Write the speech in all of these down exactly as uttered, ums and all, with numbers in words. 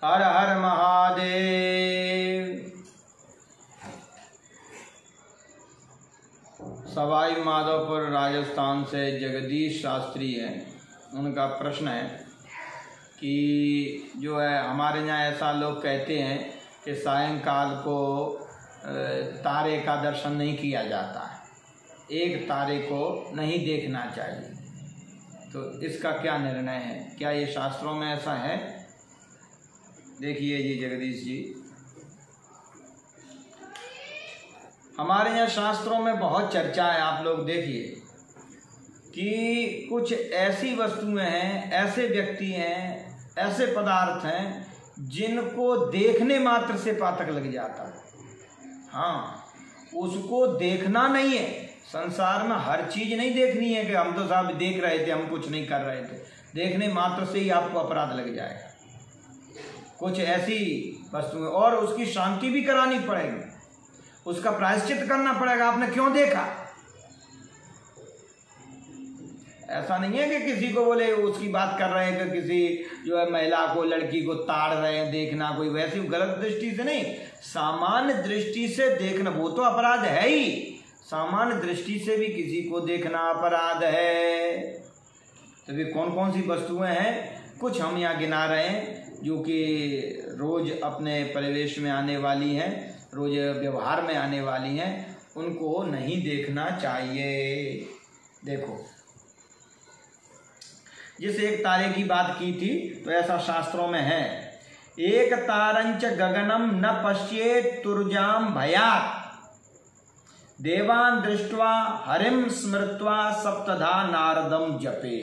हर हर महादेव। सवाई माधोपुर राजस्थान से जगदीश शास्त्री हैं। उनका प्रश्न है कि जो है हमारे यहाँ ऐसा लोग कहते हैं कि सायंकाल को तारे का दर्शन नहीं किया जाता है, एक तारे को नहीं देखना चाहिए, तो इसका क्या निर्णय है? क्या ये शास्त्रों में ऐसा है? देखिए जी जगदीश जी, हमारे यहाँ शास्त्रों में बहुत चर्चा है। आप लोग देखिए कि कुछ ऐसी वस्तुएं हैं, ऐसे व्यक्ति हैं, ऐसे पदार्थ हैं जिनको देखने मात्र से पातक लग जाता है। हाँ, उसको देखना नहीं है। संसार में हर चीज नहीं देखनी है कि हम तो साहब देख रहे थे, हम कुछ नहीं कर रहे थे। देखने मात्र से ही आपको अपराध लग जाएगा। कुछ ऐसी वस्तुएं, और उसकी शांति भी करानी पड़ेगी, उसका प्रायश्चित करना पड़ेगा। आपने क्यों देखा? ऐसा नहीं है कि किसी को बोले उसकी बात कर रहे हैं कि किसी जो है महिला को, लड़की को ताड़ रहे हैं, देखना कोई वैसी गलत दृष्टि से नहीं, सामान्य दृष्टि से देखना वो तो अपराध है ही। सामान्य दृष्टि से भी किसी को देखना अपराध है। तो भी कौन कौन सी वस्तुएं हैं, कुछ हम यहाँ गिना रहे हैं जो कि रोज अपने परिवेश में आने वाली हैं, रोज व्यवहार में आने वाली हैं, उनको नहीं देखना चाहिए। देखो, जिस एक तारे की बात की थी तो ऐसा शास्त्रों में है, एक तारंच गगनम न पश्येत तुर्जाम भयात देवान दृष्ट्वा हरिम स्मृत्वा सप्तधा नारदम जपे।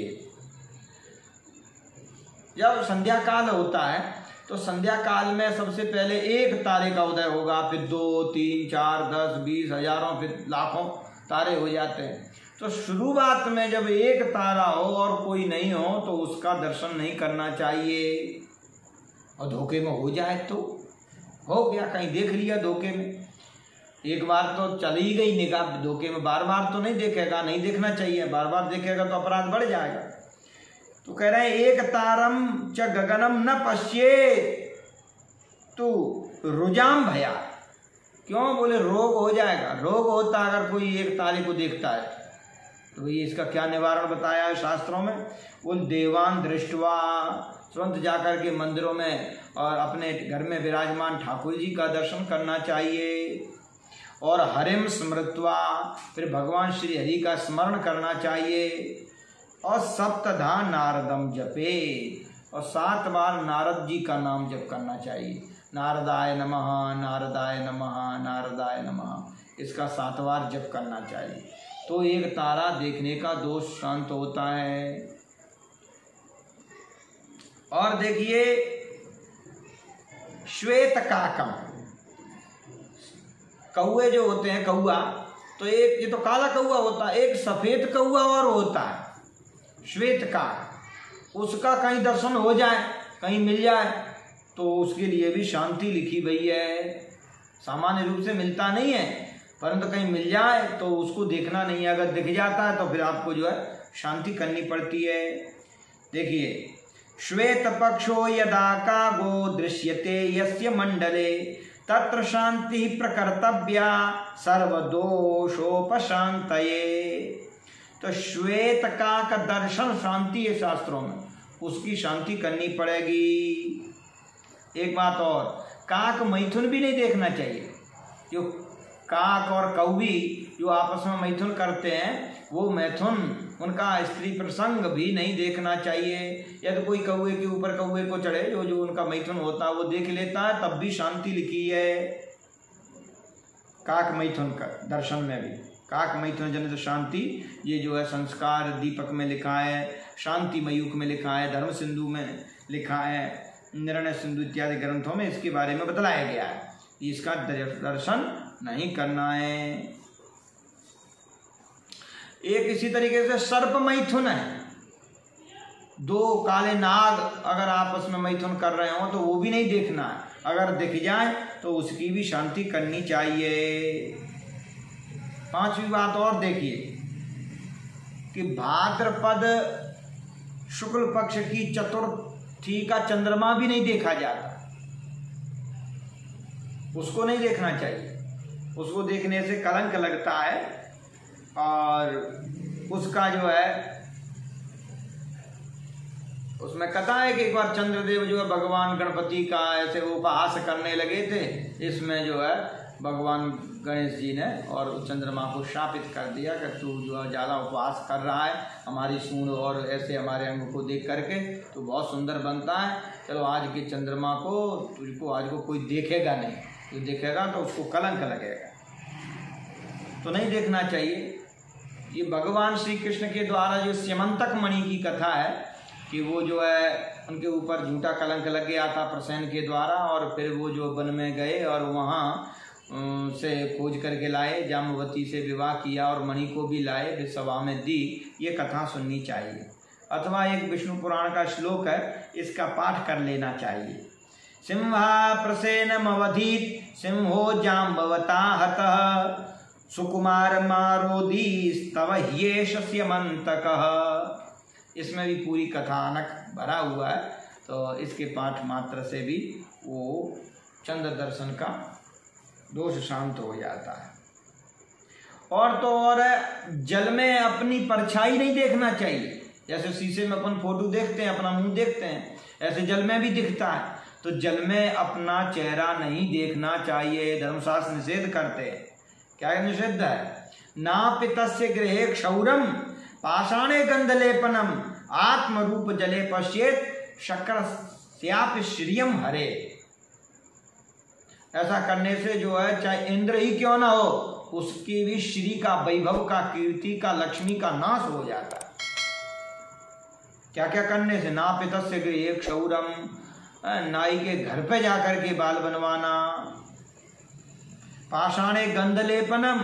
जब संध्या काल होता है तो संध्या काल में सबसे पहले एक तारे का उदय होगा, फिर दो, तीन, चार, दस, बीस, हजारों, फिर लाखों तारे हो जाते हैं। तो शुरुआत में जब एक तारा हो और कोई नहीं हो तो उसका दर्शन नहीं करना चाहिए। और धोखे में हो जाए तो हो गया, कहीं देख लिया धोखे में, एक बार तो चली गई निगाह धोखे में, बार बार तो नहीं देखेगा, नहीं देखना चाहिए। बार बार देखेगा तो अपराध बढ़ जाएगा। तो कह रहे हैं एक तारम च गगनम न पश्येत तू रुजाम भया। क्यों? बोले रोग हो जाएगा। रोग होता अगर कोई एक तारे को देखता है तो ये इसका क्या निवारण बताया है शास्त्रों में? बोल देवान दृष्टवा, तुरंत जाकर के मंदिरों में और अपने घर में विराजमान ठाकुर जी का दर्शन करना चाहिए। और हरिम स्मृत्वा, फिर भगवान श्री हरि का स्मरण करना चाहिए। और सप्तधा नारदम जपे, और सात बार नारद जी का नाम जप करना चाहिए। नारदाय नमः, नारदाय नमः, नारदाय नमः, इसका सात बार जप करना चाहिए। तो एक तारा देखने का दोष शांत होता है। और देखिए श्वेत काकम, कौए जो होते हैं, कौआ तो एक ये तो काला कौआ होता है, एक सफेद कौआ और होता है श्वेत काक। उसका कहीं दर्शन हो जाए, कहीं मिल जाए तो उसके लिए भी शांति लिखी गई है। सामान्य रूप से मिलता नहीं है, परंतु कहीं मिल जाए तो उसको देखना नहीं है। अगर दिख जाता है तो फिर आपको जो है शांति करनी पड़ती है। देखिए, श्वेत पक्षो यदा कागो दृश्यते यस्य मंडले तत्र शांति प्रकर्तव्या सर्वदोषोपशांतये। तो श्वेत काक दर्शन शांति है शास्त्रों में, उसकी शांति करनी पड़ेगी। एक बात और, काक मैथुन भी नहीं देखना चाहिए। जो काक और कौवी जो आपस में मैथुन करते हैं, वो मैथुन उनका स्त्री प्रसंग भी नहीं देखना चाहिए। यदि कोई कौवे के ऊपर कौवे को चढ़े, जो जो उनका मैथुन होता है वो देख लेता है, तब भी शांति लिखी है। काक मैथुन का दर्शन में भी, काक मैथुन जनित शांति, ये जो है संस्कार दीपक में लिखा है, शांति मयूख में लिखा है, धर्म सिंधु में लिखा है, निर्णय सिंधु इत्यादि ग्रंथों में इसके बारे में बतलाया गया है। इसका दर्शन नहीं करना है। एक इसी तरीके से सर्प मैथुन है, दो काले नाग अगर आपस में मैथुन कर रहे हो तो वो भी नहीं देखना है। अगर दिख जाए तो उसकी भी शांति करनी चाहिए। पांचवी बात और देखिए कि भाद्रपद शुक्ल पक्ष की चतुर्थी का चंद्रमा भी नहीं देखा जाता। उसको नहीं देखना चाहिए। उसको देखने से कलंक लगता है और उसका जो है, उसमें कथा है कि एक बार चंद्रदेव जो है भगवान गणपति का ऐसे उपहास करने लगे थे। इसमें जो है भगवान गणेश जी ने और चंद्रमा को शापित कर दिया कि तू जो है ज़्यादा उपवास कर रहा है, हमारी सूंड और ऐसे हमारे अंग को देख करके तो बहुत सुंदर बनता है। चलो आज के चंद्रमा को तुझको आज को कोई देखेगा नहीं, तो देखेगा तो उसको कलंक लगेगा, तो नहीं देखना चाहिए। ये भगवान श्री कृष्ण के द्वारा जो स्यमंतक मणि की कथा है कि वो जो है उनके ऊपर झूठा कलंक लग गया था प्रसेन के द्वारा, और फिर वो जो वन में गए और वहाँ से खोज करके लाए, जाम्बवती से विवाह किया और मणि को भी लाए, फिर सभा में दी। ये कथा सुननी चाहिए। अथवा एक विष्णु पुराण का श्लोक है, इसका पाठ कर लेना चाहिए। सिंहा प्रसेनमवधीत सिंहो जाम्बवता हतः सुकुमार मारोदी स्तव ह्येष स्यमंतकः। इसमें भी पूरी कथानक भरा हुआ है, तो इसके पाठ मात्र से भी वो चंद्र दर्शन का दोष शांत हो जाता है। और तो और जल में अपनी परछाई नहीं देखना चाहिए। जैसे शीशे में अपन फोटो देखते हैं, अपना मुंह देखते हैं, ऐसे जल में भी दिखता है, तो जल में अपना चेहरा नहीं देखना चाहिए। धर्मशास्त्र निषेध करते हैं। क्या निषेध है? नापितस्य गृहे क्षौरम पाषाणे गंधलेपनम आत्मरूप जले पश्येत शक्रस्यापि श्रियम हरे। ऐसा करने से जो है चाहे इंद्र ही क्यों ना हो, उसकी भी श्री का, वैभव का, कीर्ति का, लक्ष्मी का नाश हो जाता है। क्या क्या करने से? नापितस्य गृहे क्षौरम, नाई के घर पे जाकर के बाल बनवाना, पाषाणे गंधलेपनम,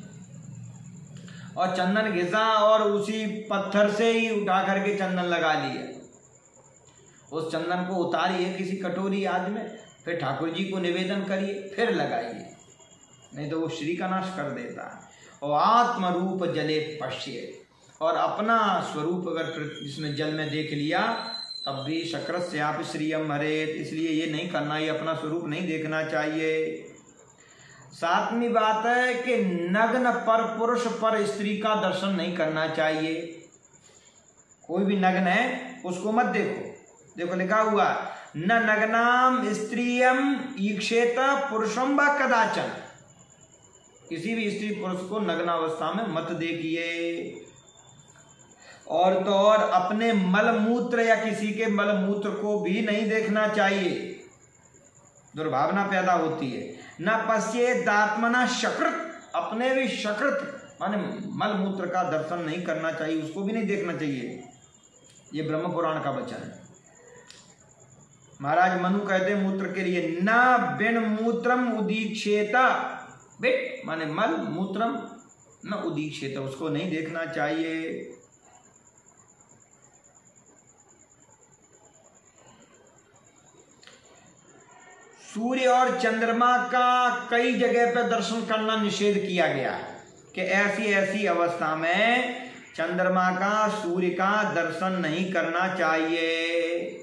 और चंदन घिसा और उसी पत्थर से ही उठा करके चंदन लगा लिए। उस चंदन को उतारिए किसी कटोरी आदि में, फिर ठाकुर जी को निवेदन करिए, फिर लगाइए, नहीं तो वो श्री का नाश कर देता है। और आत्म रूप जले पश्ये, और अपना स्वरूप अगर इसमें जल में देख लिया तब भी शक्रस्यापि श्रियम हरेत। इसलिए ये नहीं करना, ये अपना स्वरूप नहीं देखना चाहिए। सातवीं बात है कि नग्न पर पुरुष पर स्त्री का दर्शन नहीं करना चाहिए। कोई भी नग्न है उसको मत देखो। देखो लिखा हुआ, न नग्नाम स्त्रियम ईक्षेत पुरुषम व कदाचन। किसी भी स्त्री पुरुष को नग्नावस्था में मत देखिए। और तो और अपने मलमूत्र या किसी के मलमूत्र को भी नहीं देखना चाहिए, दुर्भावना पैदा होती है। न पश्येदात्मना शकृत, अपने भी शकृत माने मलमूत्र का दर्शन नहीं करना चाहिए, उसको भी नहीं देखना चाहिए। ये ब्रह्म पुराण का वचन है। महाराज मनु कहते हैं मूत्र के लिए, न बिन मूत्रम उदीक्षेता, बिट माने मल, मूत्रम न उदीक्षेता, उसको नहीं देखना चाहिए। सूर्य और चंद्रमा का कई जगह पर दर्शन करना निषेध किया गया कि ऐसी ऐसी अवस्था में चंद्रमा का, सूर्य का दर्शन नहीं करना चाहिए।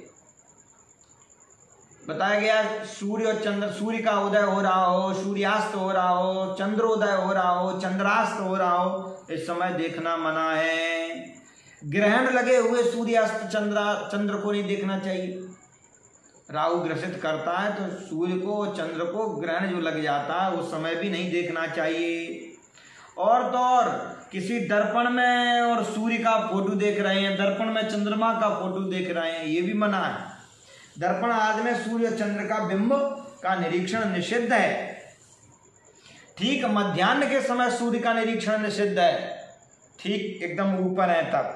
बताया गया सूर्य और चंद्र, सूर्य का उदय हो रहा हो, सूर्यास्त हो रहा हो, चंद्रोदय हो रहा हो, चंद्रास्त हो रहा हो, इस समय देखना मना है। ग्रहण लगे हुए सूर्यास्त चंद्रा चंद्र को नहीं देखना चाहिए। राहु ग्रसित करता है तो सूर्य को, चंद्र को ग्रहण जो लग जाता है उस समय भी नहीं देखना चाहिए। और तो और किसी दर्पण में और सूर्य का फोटो देख रहे हैं, दर्पण में चंद्रमा का फोटो देख रहे हैं, ये भी मना है। दर्पण आदि में सूर्य चंद्र का बिंब का निरीक्षण निषिद्ध है। ठीक मध्याह्न के समय सूर्य का निरीक्षण निषिद्ध है, ठीक एकदम ऊपर है तब।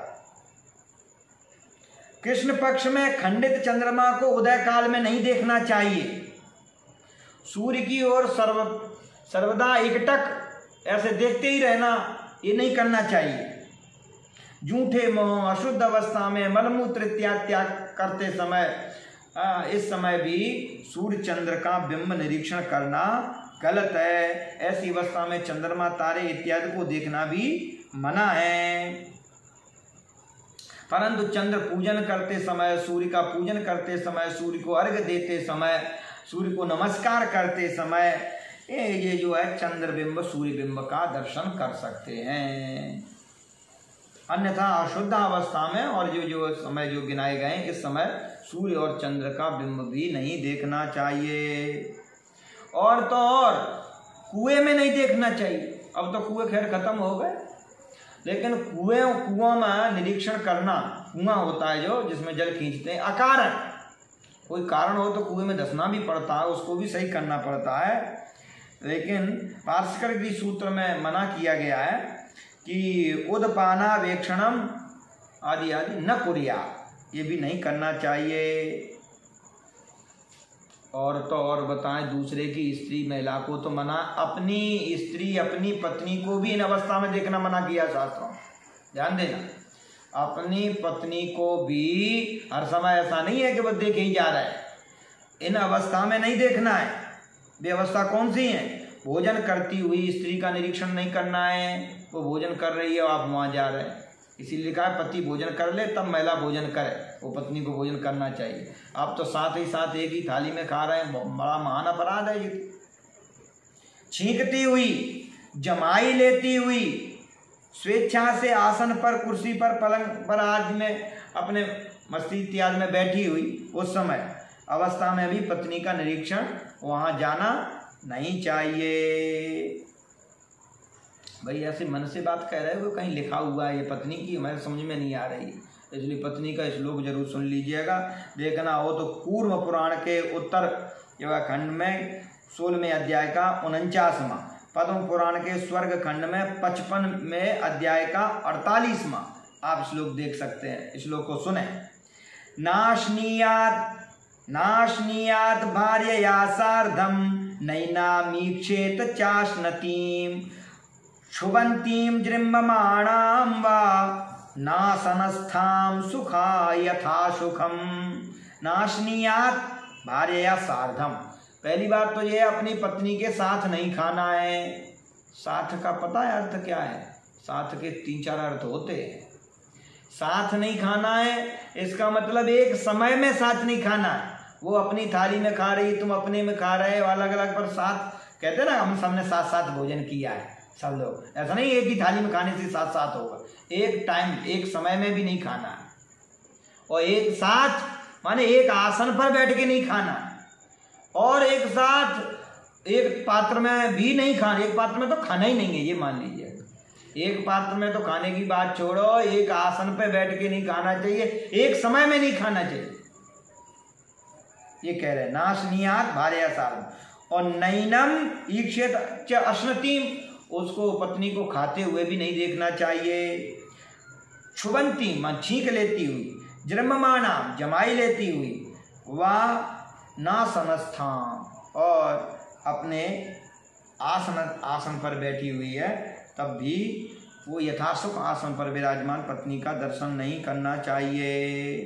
कृष्ण पक्ष में खंडित चंद्रमा को उदय काल में नहीं देखना चाहिए। सूर्य की ओर सर्व सर्वदा एकटक ऐसे देखते ही रहना, ये नहीं करना चाहिए। जूठे मोह, अशुद्ध अवस्था में मलमूत्र इत्यादि त्याग करते समय, आ, इस समय भी सूर्य चंद्र का बिंब निरीक्षण करना गलत है। ऐसी अवस्था में चंद्रमा, तारे इत्यादि को देखना भी मना है। परंतु चंद्र पूजन करते समय, सूर्य का पूजन करते समय, सूर्य को अर्घ्य देते समय, सूर्य को नमस्कार करते समय ये जो है चंद्रबिंब सूर्यबिंब का दर्शन कर सकते हैं। अन्यथा अशुद्ध अवस्था में और जो जो समय जो गिनाए गए इस समय सूर्य और चंद्र का बिंब भी नहीं देखना चाहिए। और तो और कुएं में नहीं देखना चाहिए। अब तो कुएं खैर खत्म हो गए, लेकिन कुएं कुआं में निरीक्षण करना, कुआं होता है जो जिसमें जल खींचते हैं अकारण, कोई कारण हो तो कुएं में धंसना भी पड़ता है, उसको भी सही करना पड़ता है। लेकिन पार्श्वकृति सूत्र में मना किया गया है कि उदपानावेक्षणम आदि आदि न कुरिया, ये भी नहीं करना चाहिए। और तो और बताएं दूसरे की स्त्री महिला को तो मना, अपनी स्त्री अपनी पत्नी को भी इन अवस्था में देखना मना किया शास्त्रों। ध्यान देना, अपनी पत्नी को भी हर समय ऐसा नहीं है कि वो देखे ही जा रहा है, इन अवस्था में नहीं देखना है। वे अवस्था कौन सी है? भोजन करती हुई स्त्री का निरीक्षण नहीं करना है, वो भोजन कर रही है आप वहाँ जा रहे हैं, इसीलिए लिखा है पति भोजन कर ले तब महिला भोजन करे, वो पत्नी को भोजन करना चाहिए। आप तो साथ ही साथ एक ही थाली में खा रहे हैं, बड़ा महान अपराध है ये। छींकती हुई, जमाई लेती हुई, स्वेच्छा से आसन पर, कुर्सी पर, पलंग पर आदि में अपने मस्ती इत्यादि में बैठी हुई उस समय अवस्था में भी पत्नी का निरीक्षण वहाँ जाना नहीं चाहिए। भाई ऐसे मन से बात कह रहे हो, कहीं लिखा हुआ है ये पत्नी की, हमारे समझ में नहीं आ रही, इसलिए पत्नी का श्लोक जरूर सुन लीजिएगा। देखना हो तो कूर्म पुराण के उत्तर खंड में सोलहवें अध्याय का उनचासवां, पद्म पुराण के स्वर्ग खंड में पचपन में अध्याय का अड़तालीसवां आप श्लोक देख सकते हैं। श्लोक को सुने। नाशनीयात नाशनीयात भार्यया सार्धम नैनामीक्षेत चाश्नतीम क्षुबंतीम जृम्भमाणां वा नासनस्थां सुखा यथा सुखम। नाशनीयात भार्यया सार्धम, पहली बात तो ये अपनी पत्नी के साथ नहीं खाना है। साथ का पता है अर्थ क्या है? साथ के तीन चार अर्थ होते हैं। साथ नहीं खाना है इसका मतलब एक समय में साथ नहीं खाना है। वो अपनी थाली में खा रही, तुम अपने में खा रहे हो, अलग अलग, पर साथ कहते ना हम सबने साथ साथ भोजन किया है सब लोग, ऐसा नहीं एक ही थाली में खाने से साथ साथ होगा। एक टाइम एक समय में भी नहीं खाना है, और एक साथ माने एक आसन पर बैठ के नहीं खाना है, और एक साथ एक पात्र में भी नहीं खाना। एक पात्र में तो खाना ही नहीं है, ये मान लीजिए। एक पात्र में तो खाने की बात छोड़ो, एक आसन पे बैठ के नहीं खाना चाहिए, एक समय में नहीं खाना चाहिए, ये कह रहे हैं। नाशनीयात भार्या सार्धम, और नैनम ईक्षेत अश्नतीम, उसको पत्नी को खाते हुए भी नहीं देखना चाहिए। क्षुबंती मान छींक लेती हुई, जृम्भमाणा जमाई लेती हुई, वह नासनस्थान, और अपने आसन आसन पर बैठी हुई है तब भी वो यथासुख आसन पर विराजमान पत्नी का दर्शन नहीं करना चाहिए।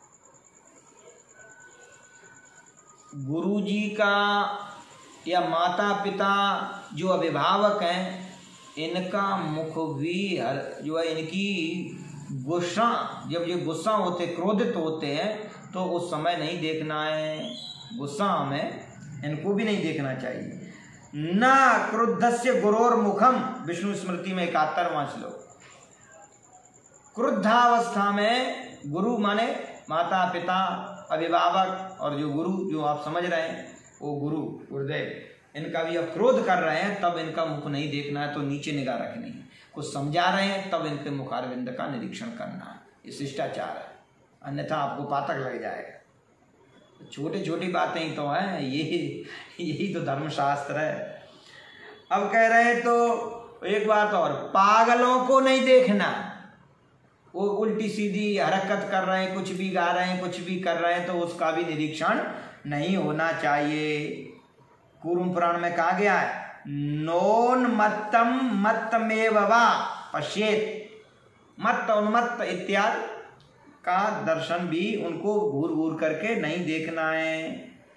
गुरुजी का या माता पिता जो अभिभावक हैं, इनका मुख भी हर जो है, इनकी गुस्सा, जब ये गुस्सा होते क्रोधित होते हैं तो उस समय नहीं देखना है। गुस्सा में इनको भी नहीं देखना चाहिए। न क्रुद्धस्य गुरोर मुखम, विष्णु स्मृति में इकहत्तरवां श्लोक। क्रुद्धावस्था में गुरु माने माता पिता अभिभावक, और जो गुरु जो आप समझ रहे हैं वो गुरु गुरुदेव, इनका भी अब क्रोध कर रहे हैं तब इनका मुख नहीं देखना है, तो नीचे निगाह रखनी है। कुछ समझा रहे हैं तब इनके मुखारविंद का निरीक्षण करना है, ये शिष्टाचार है, अन्यथा आपको पातक लग जाएगा। छोटी छोटी बातें ही तो हैं, यही यही तो धर्मशास्त्र है। अब कह रहे हैं तो एक बात और, पागलों को नहीं देखना। वो उल्टी सीधी हरकत कर रहे हैं, कुछ भी गा रहे हैं, कुछ भी कर रहे हैं, तो उसका भी निरीक्षण नहीं होना चाहिए। कूर्म पुराण में कहा गया है, नोन्मत्तम मत्तमेव वा पश्येत, मत्त उन्मत्त इत्यादि का दर्शन भी उनको घूर घूर करके नहीं देखना है।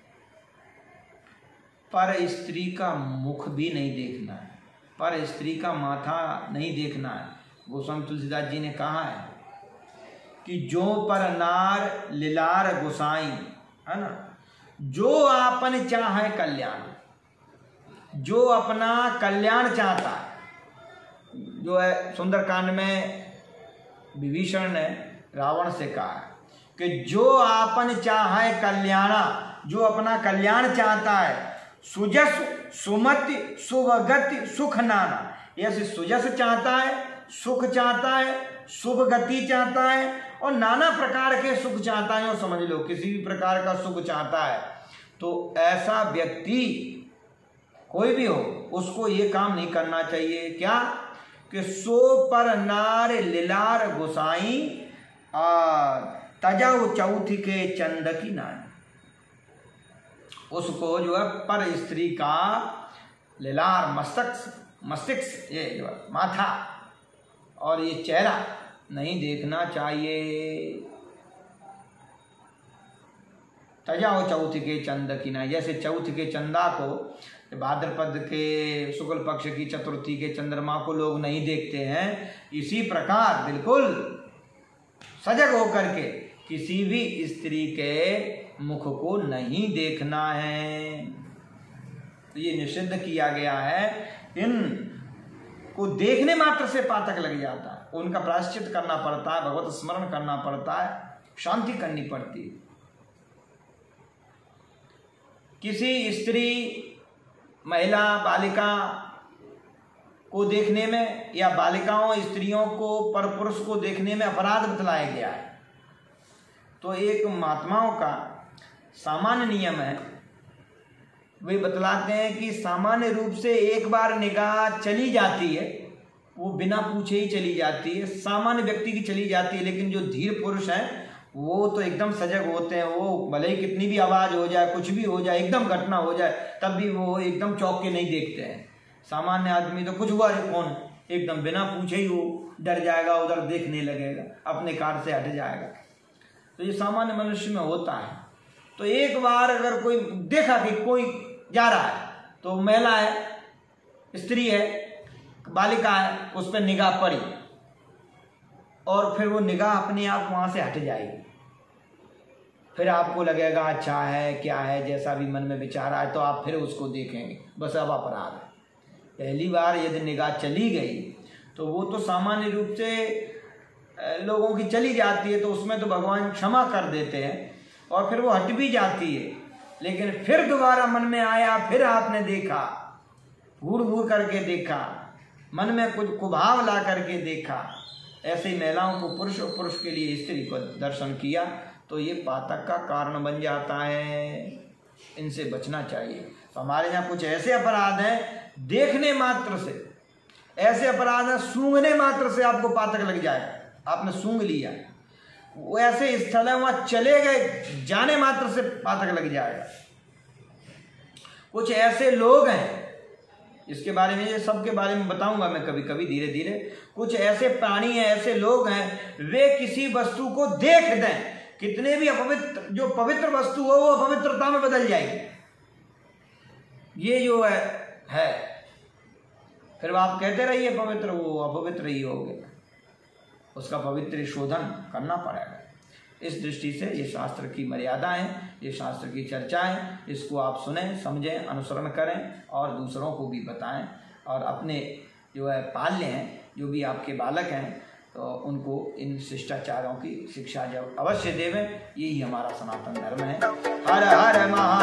पर स्त्री का मुख भी नहीं देखना है, पर स्त्री का माथा नहीं देखना है। गोस्वामी तुलसीदास जी ने कहा है कि जो पर नार लिलार गोसाई, है ना, जो आपन चाहे कल्याण, जो अपना कल्याण चाहता है, जो है सुंदरकांड में विभीषण ने रावण से कहा कि जो आपन चाहे कल्याणा, जो अपना कल्याण चाहता है, सुजस सुमति शुभगति सुख नाना, ऐसे सुजस चाहता है, सुख चाहता है, शुभ गति चाहता है और नाना प्रकार के सुख चाहता है। और समझ लो किसी भी प्रकार का सुख चाहता है तो ऐसा व्यक्ति कोई भी हो उसको ये काम नहीं करना चाहिए। क्या कि सो पर नार लीलार गुसाई तजाऊ चौथी के चंद की नानी, उसको जो है पर स्त्री का लीलार मस्तक मस्तिष्क ये जो है माथा और ये चेहरा नहीं देखना चाहिए। तजाओ चौथ के चंद की ना, जैसे चौथ के चंदा को भाद्रपद के शुक्ल पक्ष की चतुर्थी के चंद्रमा को लोग नहीं देखते हैं, इसी प्रकार बिल्कुल सजग होकर के किसी भी स्त्री के मुख को नहीं देखना है। तो ये निषिद्ध किया गया है। इन को देखने मात्र से पातक लग जाता है, उनका प्रायश्चित करना पड़ता है, भगवत स्मरण करना पड़ता है, शांति करनी पड़ती है। किसी स्त्री महिला बालिका को देखने में या बालिकाओं स्त्रियों को पर पुरुष को देखने में अपराध बतलाया गया है। तो एक महात्माओं का सामान्य नियम है, वे बतलाते हैं कि सामान्य रूप से एक बार निगाह चली जाती है, वो बिना पूछे ही चली जाती है, सामान्य व्यक्ति की चली जाती है। लेकिन जो धीर पुरुष हैं वो तो एकदम सजग होते हैं, वो भले ही कितनी भी आवाज़ हो जाए, कुछ भी हो जाए, एकदम घटना हो जाए, तब भी वो एकदम चौंक के नहीं देखते हैं। सामान्य आदमी तो कुछ हुआ है कौन, एकदम बिना पूछे ही वो डर जाएगा, उधर देखने लगेगा, अपने कार से हट जाएगा। तो ये सामान्य मनुष्य में होता है। तो एक बार अगर कोई देखा कि कोई जा रहा है, तो महिला है, स्त्री है, बालिका है, उस पर निगाह पड़ी और फिर वो निगाह अपने आप वहाँ से हट जाएगी। फिर आपको लगेगा अच्छा है क्या है, जैसा भी मन में विचार आए तो आप फिर उसको देखेंगे, बस अब अपराध है। पहली बार यदि निगाह चली गई तो वो तो सामान्य रूप से लोगों की चली जाती है, तो उसमें तो भगवान क्षमा कर देते हैं और फिर वो हट भी जाती है। लेकिन फिर दोबारा मन में आया, फिर आपने देखा, घूर घूर करके देखा, मन में कुछ कुभाव ला करके देखा, ऐसे ही महिलाओं को पुरुष और पुरुष के लिए स्त्री को दर्शन किया, तो ये पातक का कारण बन जाता है। इनसे बचना चाहिए। तो हमारे यहाँ कुछ ऐसे अपराध हैं, देखने मात्र से ऐसे अपराध हैं, सूंघने मात्र से आपको पातक लग जाए, आपने सूंघ लिया, वो ऐसे स्थल है वहाँ चले गए, जाने मात्र से पातक लग जाएगा। कुछ ऐसे लोग हैं, इसके बारे में, ये सब के बारे में बताऊंगा मैं कभी कभी धीरे धीरे। कुछ ऐसे प्राणी हैं, ऐसे लोग हैं, वे किसी वस्तु को देख दें, कितने भी अपवित्र, जो पवित्र वस्तु हो वो अपवित्रता में बदल जाएगी। ये जो है, है फिर आप कहते रहिए पवित्र, वो अपवित्र ही हो गया, उसका पवित्र शोधन करना पड़ेगा। इस दृष्टि से ये शास्त्र की मर्यादाएं, ये शास्त्र की चर्चाएं, इसको आप सुनें, समझें, अनुसरण करें और दूसरों को भी बताएं। और अपने जो है पाल्य हैं, जो भी आपके बालक हैं, तो उनको इन शिष्टाचारों की शिक्षा जब अवश्य देवें। यही हमारा सनातन धर्म है। हर हर महा